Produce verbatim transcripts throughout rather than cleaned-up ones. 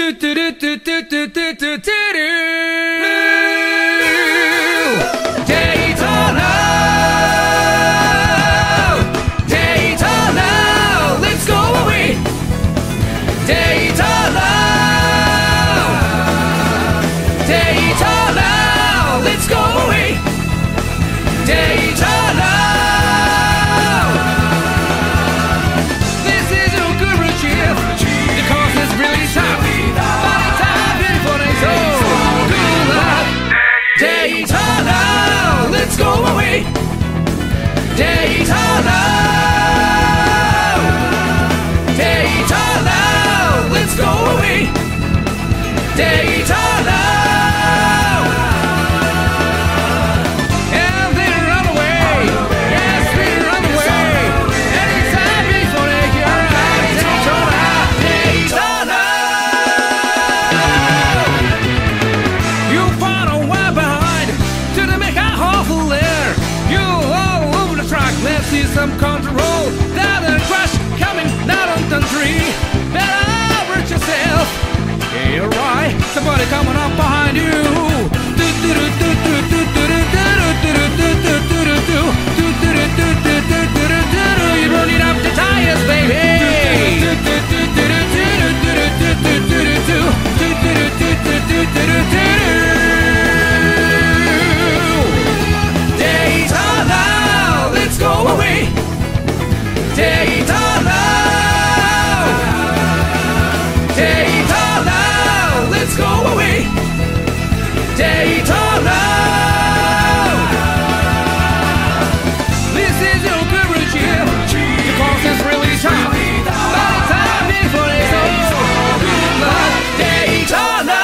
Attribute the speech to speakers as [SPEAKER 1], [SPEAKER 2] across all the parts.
[SPEAKER 1] Daytona, Daytona, let's go away. Daytona, Daytona, let's go away. Daytona. This is a good routine. The course is really tough, but it's time before they so good luck. Daytona, let's go away. Daytona, Daytona, let's go away. Daytona. And they run away. Yes, they run away. And it's time before they get out. Daytona, Daytona. You find a while behind to the make a awful there. You all over the track. Let's see some control. Down the crash coming down on the tree. Better hurt yourself. Yeah, you're right. Somebody coming up behind you. You're running up the tires, baby. Daytona, let's go away. Daytona, Daytona, let's go away. Daytona. This is your good routine. The course is really tough, but it's time before it's over. Good luck, Daytona.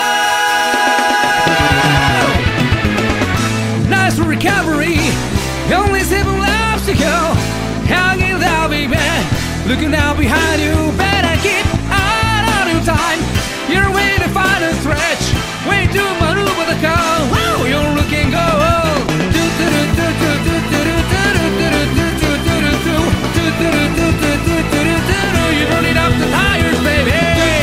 [SPEAKER 1] Nice recovery. Only seven laps to go. Hanging down, baby. Looking down behind you. Better keep out on your time. You're way to find a stretch. Way to maneuver the car. Wow, you're looking gold. You're running up the tires, baby.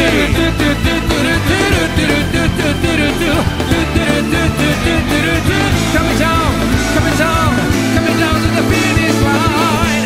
[SPEAKER 1] Coming down, coming down, coming down to the finish line.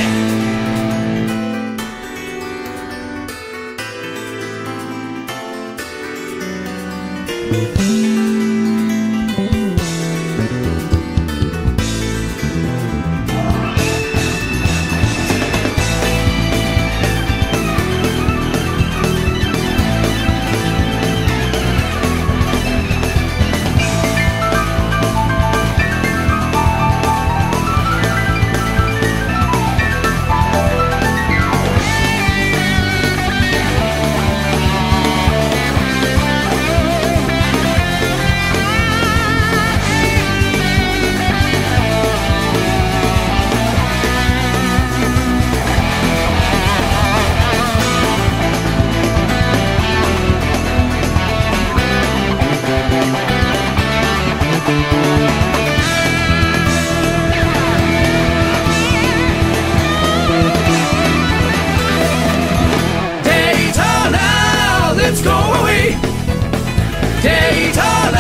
[SPEAKER 1] Daytona, let's go away. Daytona.